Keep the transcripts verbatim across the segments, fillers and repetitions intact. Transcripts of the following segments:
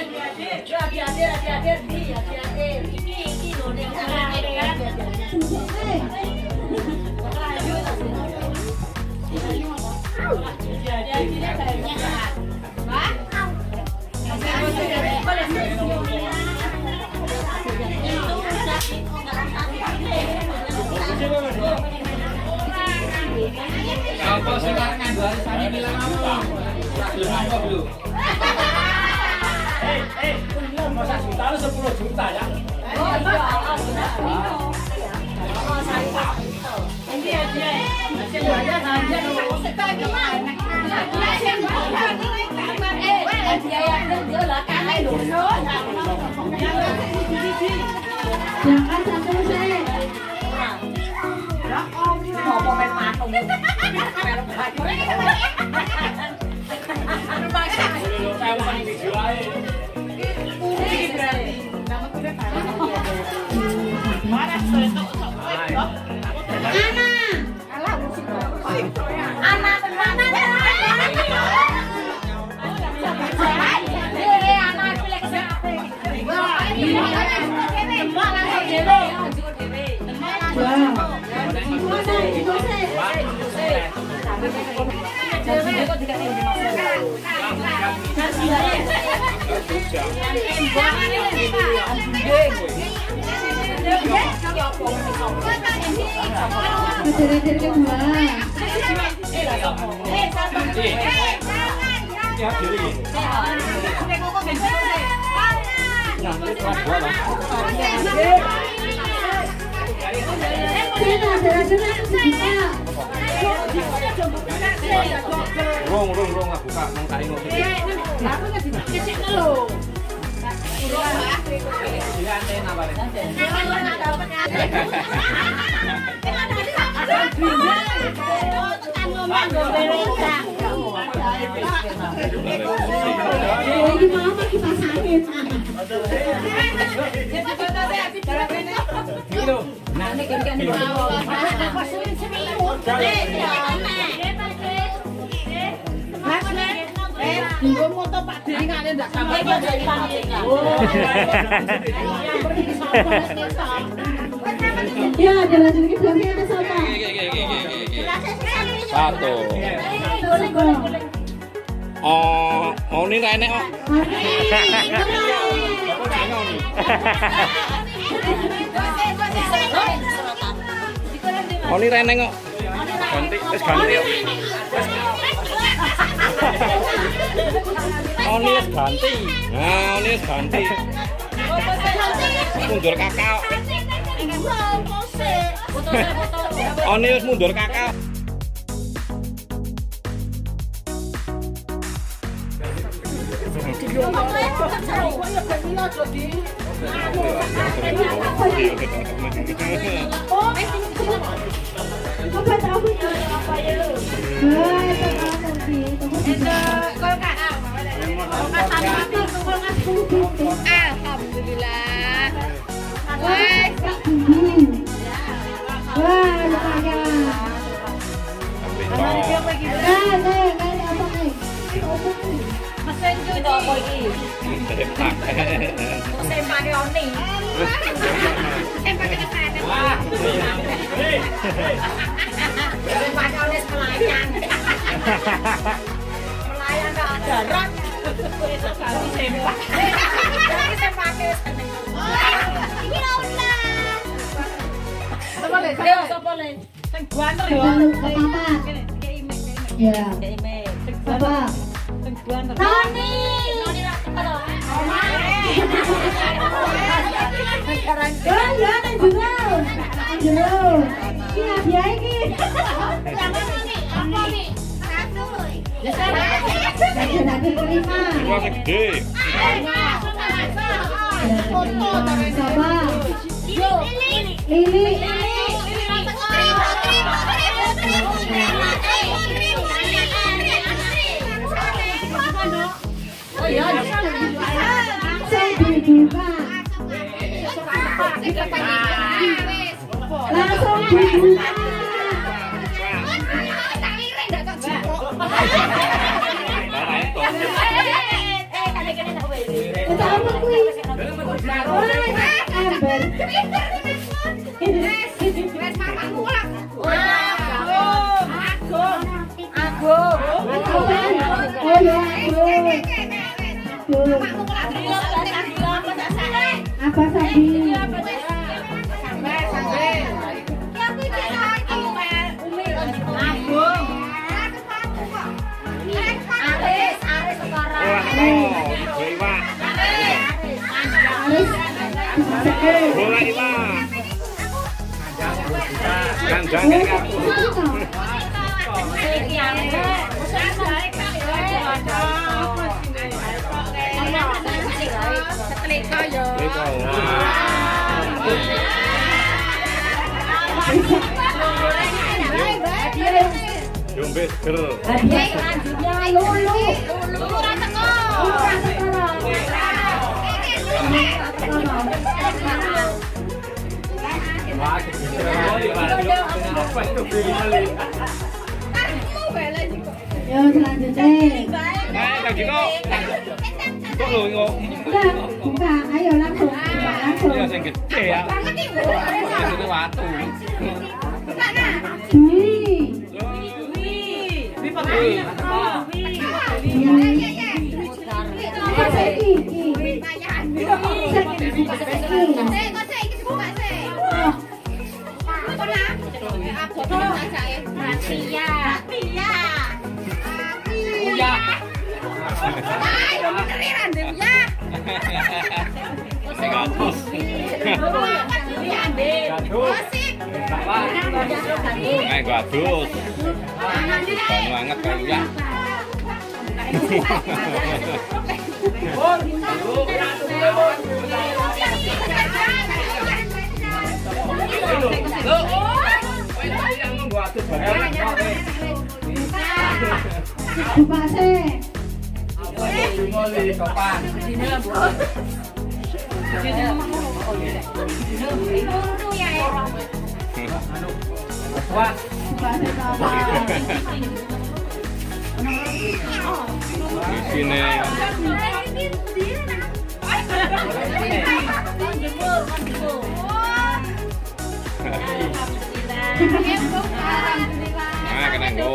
Kalau sekarang kan dua hari tadi bilang apa? Belum apa belum? Eh, eh, mau satu juta lu sepuluh juta ya? Oh iya, ini aja. Masih banyak aja dulu. Eh, dia yang dia lah kan dulu. Jangan sampai saya. Mau pemain patung. Film patung. Anu bangsa. Kayak paling dijual. Ini berarti. Nama kuda patung. Mana itu? Ana. Alah musik. Ana tenan. Eh, ana pilih ke siapa? Wah, ini tembak langsung dhewe. Wow. Hadir-hadir kedua. Ya, diri. Rong, rong, rong lah buka, mau cari mau. Aku nggak dikecil dulu. Lagi mama kita sakit. Nah, ini kan di bawah. Dua motor Pak Diri kan enggak sampai dari panggilan. Ya, jalan-jalan ke belakang ada sama. Satu. Oh, oh ini ra enek kok. Oh ini ra enek kok. Ganti, wis ganti kok. Oh ini wis ganti. Nah, ini wis ganti. Mundur kakak. Oh ini wis mundur kakak. Apa tahu apa ya? Hai, Alhamdulillah. Wah, wah, lumayan. Nah, nah, nah, apa nih? Mesin cuci apa iki? Mesin pakai oni. Mesin pakai kesana. Wah. Mesin pakai oni pelayan. Pelayan kok darat. Itu ganti sempak. Ganti sempake. Iki lho lah. Sopo le? Sopo le? Sing banter yo. Apa? Ya. Apa? Noni. Noni ra teko. Sekarang Ya, ya, nang jero. Nang jero. Iki hadiah iki. apa nih? Apa nih? Satu. Hadir-hadir kelima. Wah, gede. Foto sama. Lili. Lili. Oh iya, Saya dibuka. Langsung dibuka. Bahasa apa kuwi? Ember. Oh ya, apa tadi? Bola Iwa. Jangan aku. Jombes girl. Hadiah selanjutnya Lulu. Lulu Rateko. Lulu Rateko. Yo selanjutnya. Nah, Kang Jiko. Kok lu ngomong? Buka, buka. Ayo langsung, buka langsung. Ya sing gede ya. Itu watu. Dwi. Eh, gadus. Banyak banget kayu ya. Buka sih. Wah, Di sini. Nah, kena go.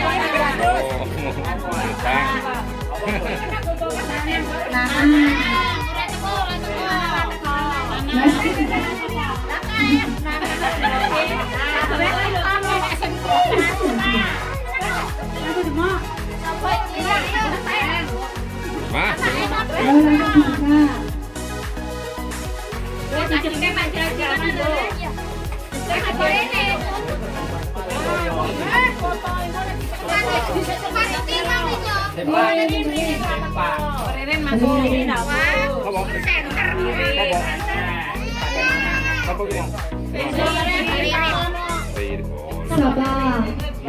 Sabar.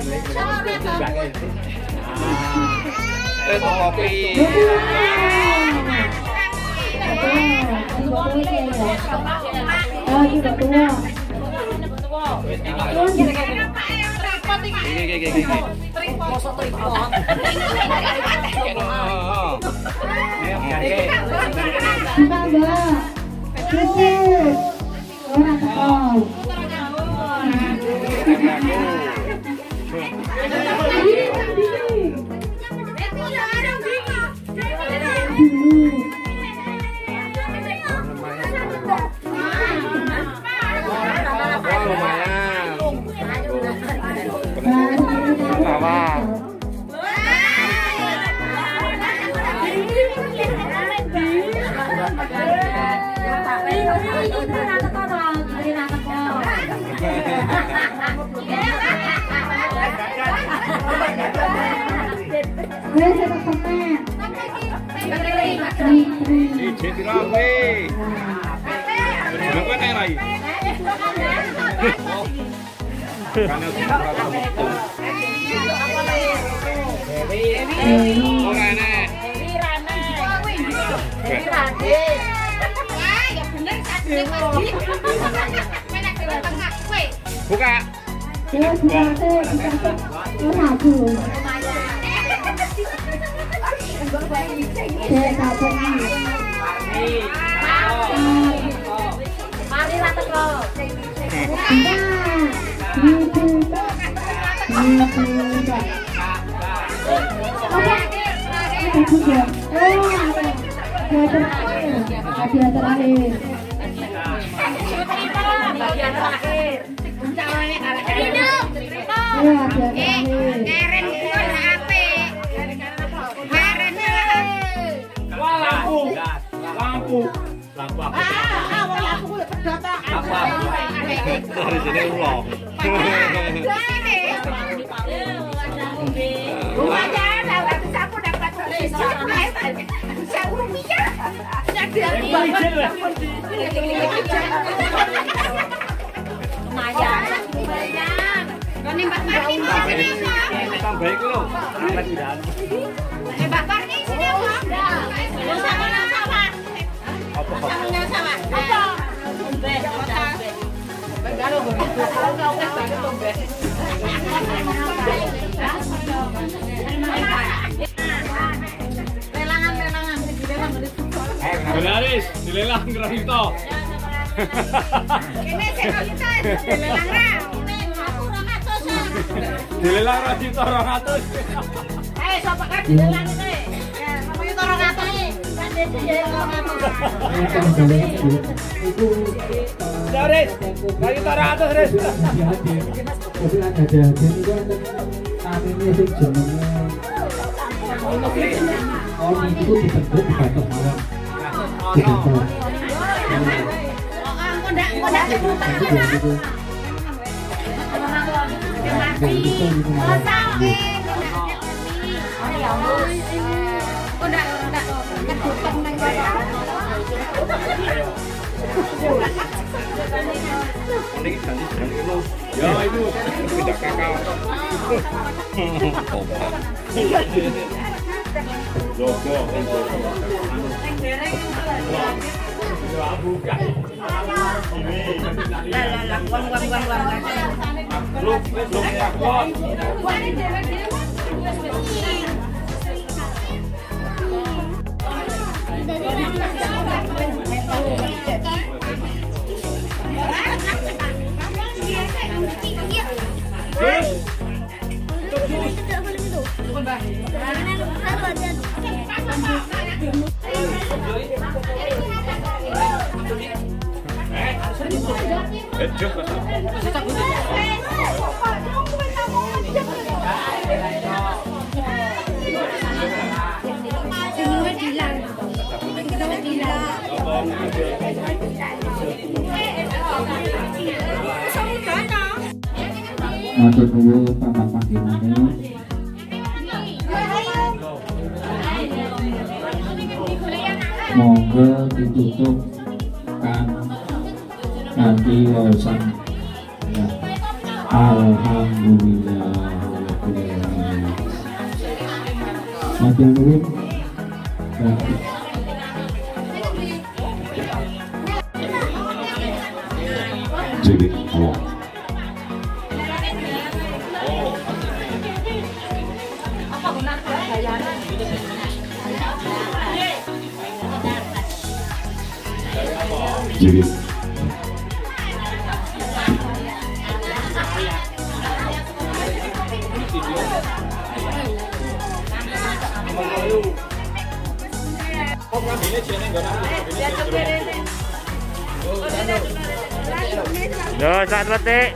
Eh, kopi. Oh, juga tua. Gigi, gigi, gigi. Mbak, cukup. Orang tekong. Buka. Ya, buka teh, buka teh. Oh, satu. Saya satu. Hadiah terakhir. Bagian terakhir. Ya, hadiah terakhir. Keren pun apik. Keren. Wah, lampu. Lampu. Lampu apa? Ah, wong aku kuwi pedot ta. Apa? Dari sini ulang. Rumahnya dapat sapu dapat sewu rupiah. Lumayan, lumayan. Ini Mbak Parni sini apa? Tambah itu loh. Apa tidak? Eh Mbak Parni sini apa? Sama sama. Apa? Sama sama. Apa? Tombe. Kalau kalau kalau tombe. Lelangan lelangan dilelang Benaris, dilelang Grafito. ini saya kita dilelang ra. Aku ora ngatus. Dilelang Grafito orang atus. Eh sapa kan dilelang iki? Ya, sapa iki orang ngatus iki? Kan desa ya orang ngatus. Daris, bagi orang atus, Ris. Jadi ada hadiah itu kan ini sih jenenge oh itu dibentuk di batok mawon. Dibentuk. Kok ndak kok ndak diputar kan? Ya itu tidak kakak. Logo. Matur nuwun papan panggenane. Monggo ditutup kan nanti wawasan ya. Alhamdulillah. Matur nuwun. Ya. Jadi awak. Jadi Yo, saat detik.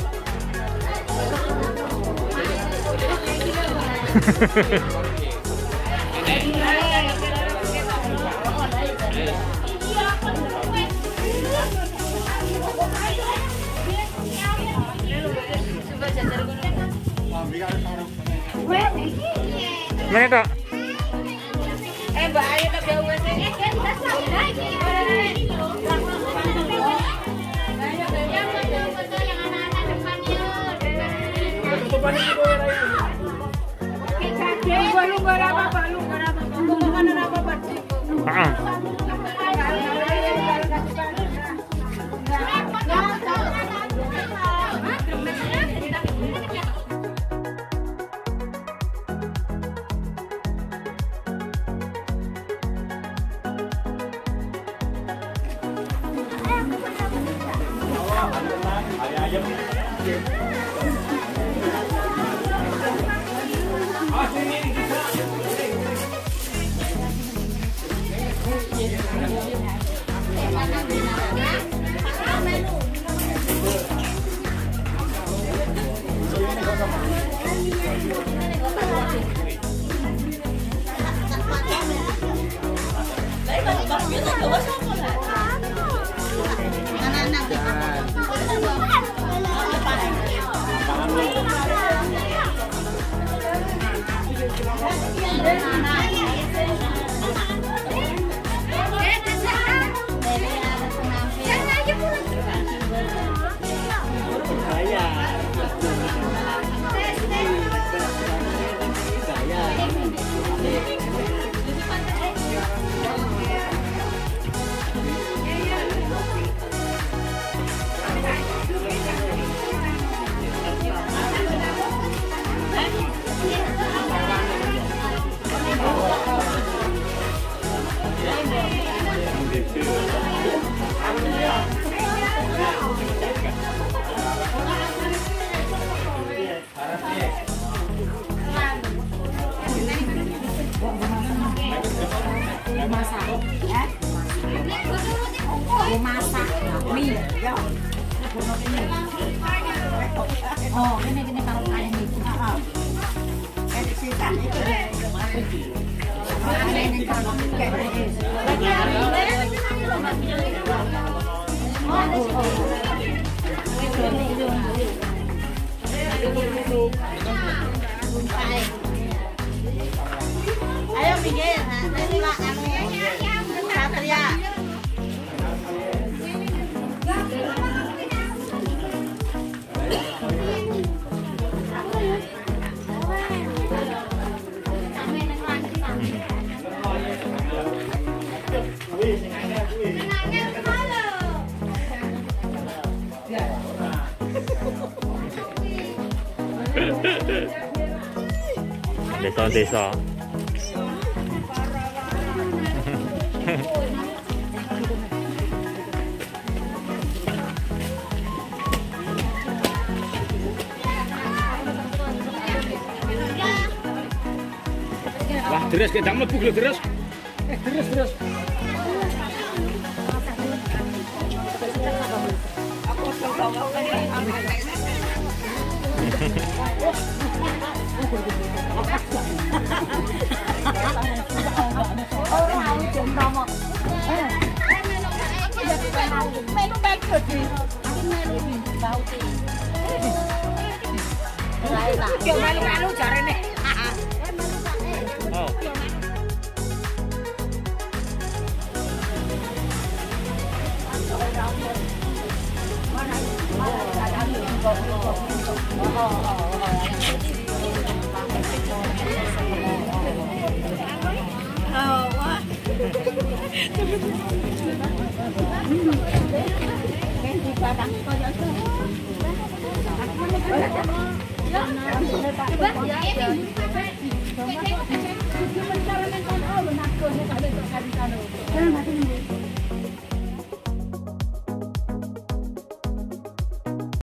Mana tak? Eh Mbak Ayu tak jauh sih. masak mie ya. Oh, ini ini kalau kayak ini. Heeh. Kayak sisa itu. Ini kalau kayak ini. Ayo Miguel, nanti lah anu Satria. Desa-desa. Wah, deres kita mlebu lho, deres. Eh, deres, deres. Melu bagus sih. Aku melu bau sih. Yo melu-melu jarene. Oh. Coba ya.